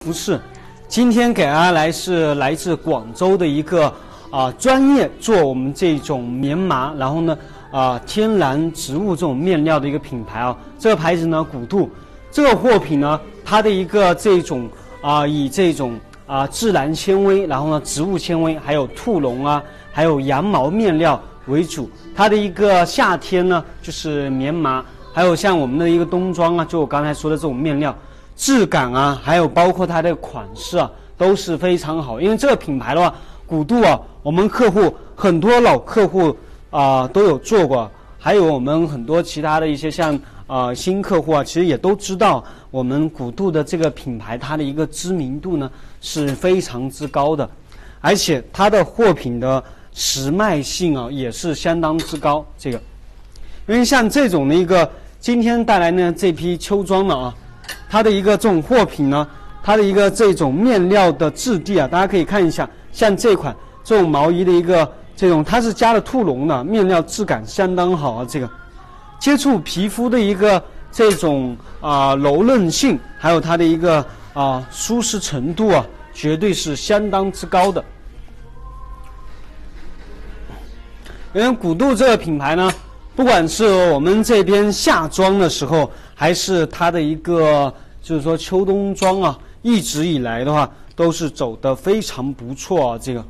不是，今天给大家是来自广州的一个专业做我们这种棉麻，然后呢天然植物这种面料的一个品牌啊。这个牌子呢古渡，这个货品呢它的一个这种以这种自然纤维，然后呢植物纤维，还有兔笼啊，还有羊毛面料为主。它的一个夏天呢就是棉麻，还有像我们的一个冬装啊，就我刚才说的这种面料。质感啊，还有包括它的款式啊，都是非常好。因为这个品牌的话，古渡啊，我们客户很多老客户都有做过，还有我们很多其他的一些像新客户啊，其实也都知道我们古渡的这个品牌，它的一个知名度呢是非常之高的，而且它的货品的时卖性啊也是相当之高。这个，因为像这种的一个今天带来呢这批秋装的它的一个这种货品呢，它的一个这种面料的质地啊，大家可以看一下，像这款这种毛衣的一个这种，它是加了兔笼的，面料质感相当好啊。这个接触皮肤的一个这种柔韧性，还有它的一个舒适程度啊，绝对是相当之高的。因为古渡这个品牌呢，不管是我们这边夏装的时候，还是它的一个就是说秋冬装啊，一直以来的话都是走得非常不错啊。这个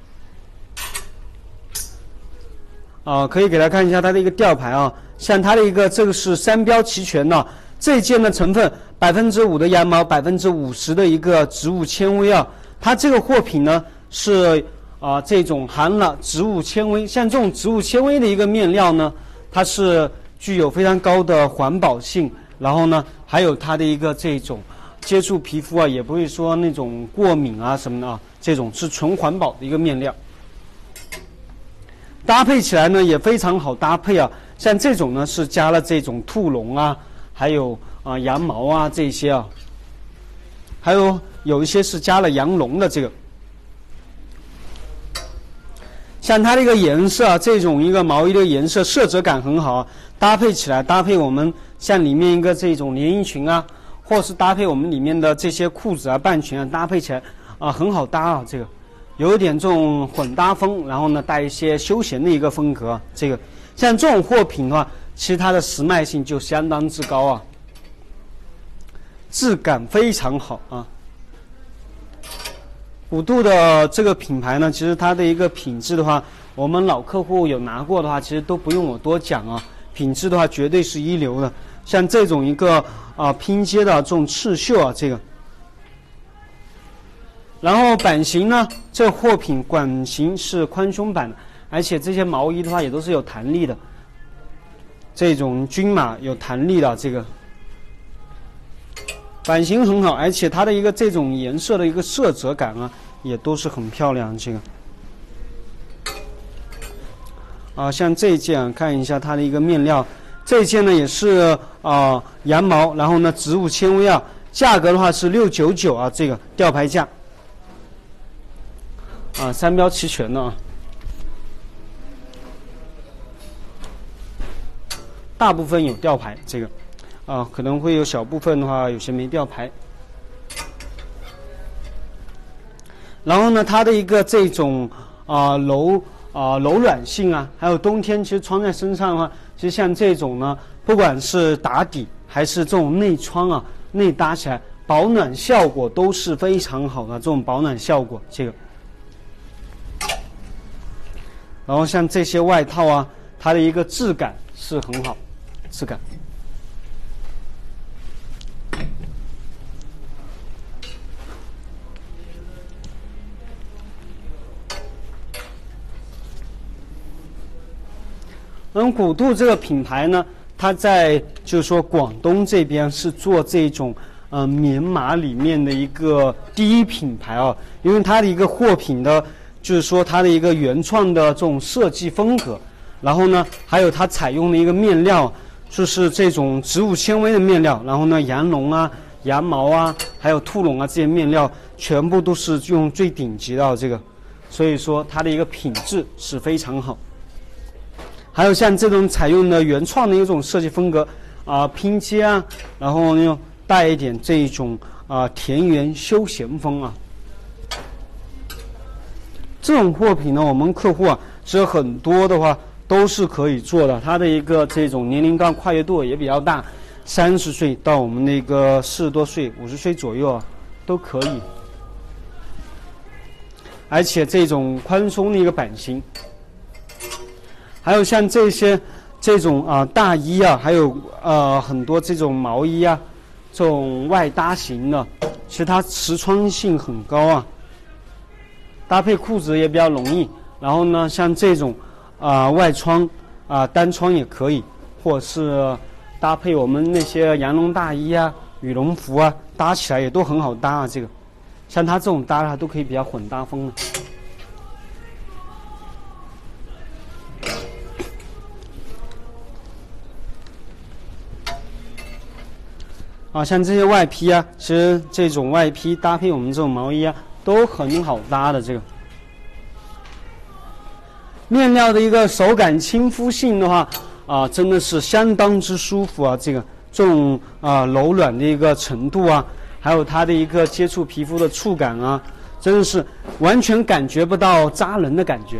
可以给大家看一下它的一个吊牌啊，像它的一个这个是三标齐全的，这件的成分5%的羊毛，50%的一个植物纤维啊。它这个货品呢是这种含了植物纤维，像这种植物纤维的一个面料呢，它是具有非常高的环保性，然后呢，还有它的一个这种接触皮肤啊，也不会说那种过敏啊什么的啊，这种是纯环保的一个面料。搭配起来呢也非常好搭配啊，像这种呢是加了这种兔笼啊，还有羊毛啊这些啊，还有一些是加了羊绒的这个。像它的一个颜色啊，这种一个毛衣的颜色色泽感很好啊，搭配起来搭配我们像里面一个这种连衣裙啊，或是搭配我们里面的这些裤子啊半裙啊，搭配起来很好搭啊。这个有一点这种混搭风，然后呢带一些休闲的一个风格。这个像这种货品的话，其实它的时卖性就相当之高啊，质感非常好啊。古渡的这个品牌呢，其实它的一个品质的话，我们老客户有拿过的话，其实都不用我多讲啊，品质的话绝对是一流的。像这种一个拼接的这种刺绣啊，这个，然后版型呢，这货品版型是宽胸版的，而且这些毛衣的话也都是有弹力的，这种均码有弹力的这个。版型很好，而且它的一个这种颜色的一个色泽感啊，也都是很漂亮。这个像这一件看一下它的一个面料，这一件呢也是羊毛，然后呢植物纤维啊，价格的话是699啊，这个吊牌价三标齐全的啊，大部分有吊牌这个。可能会有小部分的话，有些没吊牌。然后呢，它的一个这种柔软性啊，还有冬天其实穿在身上的话，其实像这种呢，不管是打底还是这种内穿啊，内搭起来保暖效果都是非常好的，这种保暖效果这个。然后像这些外套啊，它的一个质感是很好，质感。古渡这个品牌呢，它在就是说广东这边是做这种棉麻里面的一个第一品牌啊，因为它的一个货品的，就是说它的一个原创的这种设计风格，然后呢，还有它采用的一个面料，就是这种植物纤维的面料，然后呢，羊绒啊、羊毛啊，还有兔笼啊这些面料，全部都是用最顶级的这个，所以说它的一个品质是非常好。还有像这种采用的原创的一种设计风格拼接啊，然后又带一点这一种田园休闲风啊。这种货品呢，我们客户啊，其实很多的话都是可以做的，它的一个这种年龄段跨越度也比较大，30岁到我们那个40多岁、50岁左右啊，都可以。而且这种宽松的一个版型，还有像这种大衣啊，还有很多这种毛衣啊，这种外搭型的，其实它实穿性很高啊，搭配裤子也比较容易。然后呢，像这种外穿单穿也可以，或者是搭配我们那些羊绒大衣啊、羽绒服啊，搭起来也都很好搭啊。这个像它这种搭它都可以比较混搭风的。像这些外披啊，其实这种外披搭配我们这种毛衣啊，都很好搭的。这个面料的一个手感亲肤性的话，真的是相当之舒服啊。这种柔软的一个程度啊，还有它的一个接触皮肤的触感啊，真的是完全感觉不到扎人的感觉。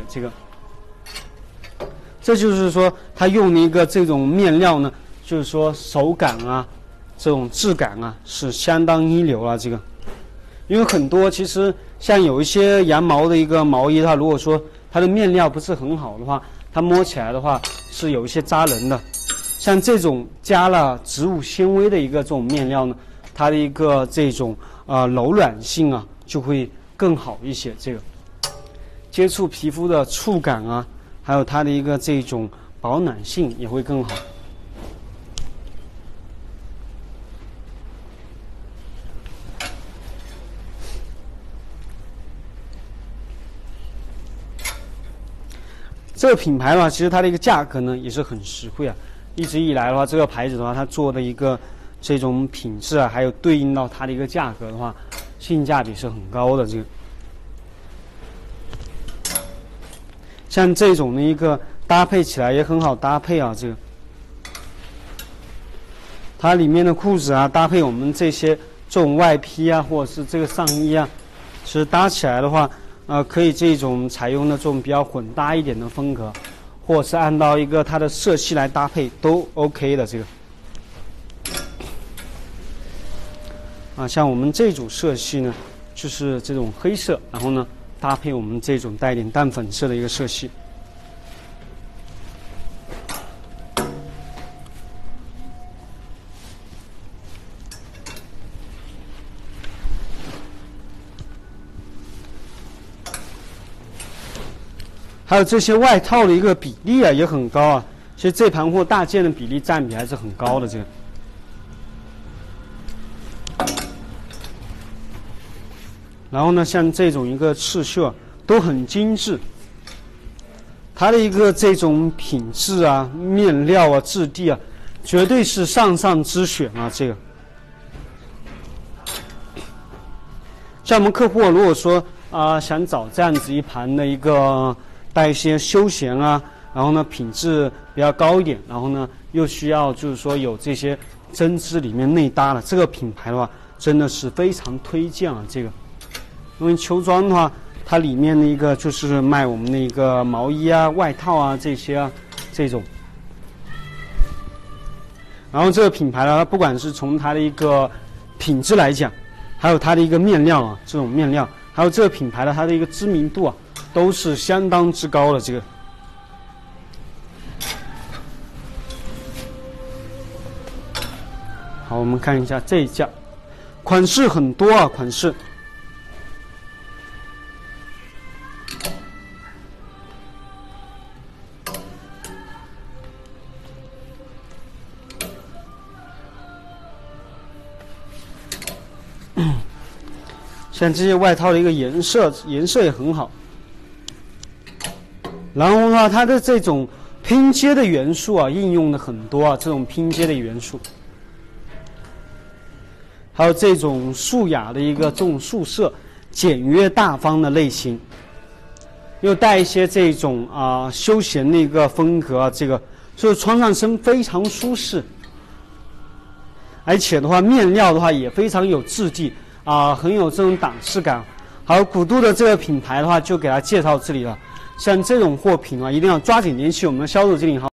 这就是说它用的一个这种面料呢，就是说手感啊。这种质感啊是相当一流啊，因为很多其实像有一些羊毛的一个毛衣，它如果说它的面料不是很好的话，它摸起来的话是有一些扎人的。像这种加了植物纤维的一个这种面料呢，它的一个这种柔软性啊就会更好一些。接触皮肤的触感啊，还有它的一个这种保暖性也会更好。这个品牌的话，其实它的一个价格呢也是很实惠啊。一直以来的话，这个牌子的话，它做的一个这种品质啊，还有对应到它的一个价格的话，性价比是很高的。像这种的一个搭配起来也很好搭配啊。它里面的裤子啊，搭配我们这种外披啊，或者是这个上衣啊，其实搭起来的话。可以这种采用的这种比较混搭一点的风格，或者是按照一个它的色系来搭配都 OK 的。像我们这组色系呢，就是这种黑色，然后呢搭配我们这种带点淡粉色的一个色系。还有这些外套的一个比例啊也很高啊，其实这盘货大件的比例占比还是很高的。然后呢，像这种一个刺绣啊都很精致，它的一个这种品质啊、面料啊、质地啊，绝对是上上之选啊。像我们客户如果说想找这样子一盘的一个。带一些休闲啊，然后呢品质比较高一点，然后呢又需要就是说有这些针织里面内搭的这个品牌的话，真的是非常推荐啊。因为秋装的话，它里面的一个就是卖我们的一个毛衣啊、外套啊这些啊这种。然后这个品牌呢，不管是从它的一个品质来讲，还有它的一个面料啊，这种面料，还有这个品牌的它的一个知名度啊。都是相当之高的。好，我们看一下这一件，款式很多啊，款式。像这些外套的一个颜色也很好。然后的话，它的这种拼接的元素啊，应用的很多啊，这种拼接的元素，还有这种素雅的一个这种素色、简约大方的类型，又带一些这种休闲的一个风格啊，所以穿上身非常舒适，而且的话面料的话也非常有质地， 很有这种档次感。好，古都的这个品牌的话，就给大家介绍这里了。像这种货品啊，一定要抓紧联系我们的销售经理。好。